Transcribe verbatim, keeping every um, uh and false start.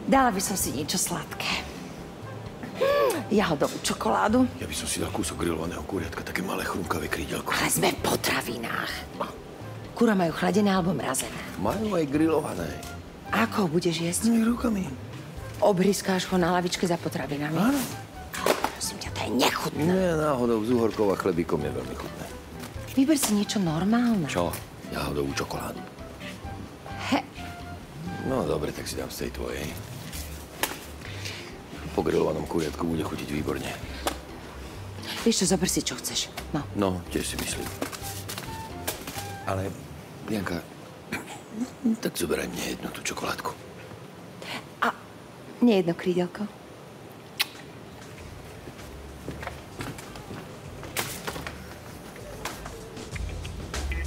Dala by som si niečo sladké. Jahodovú čokoládu. Ja by som si dal kúsok grillovaného kuriatka, také malé chrumkavé krídelko. Ale sme v potravinách. Kura majú chladené alebo mrazené? Majú aj grillované. A ako ho budeš jesť? No, rukami. Obriskáš ho na lavičke za potravinami? Áno. Prosím ťa, to je nechutné. Nie, náhodou s uhorkou a chlebíkom je veľmi chutné. Vyber si niečo normálne. Čo? Jahodovú čokoládu. He. No dobre, tak si dám z tej tvojej. Po grillovanom kuriatku bude chutiť výborne. Vieš čo, zober si, čo chceš. No. No, tiež si myslím. Ale, Janka, tak zoberaj mne jednu tú čokoládku. A nie jedno krídelko.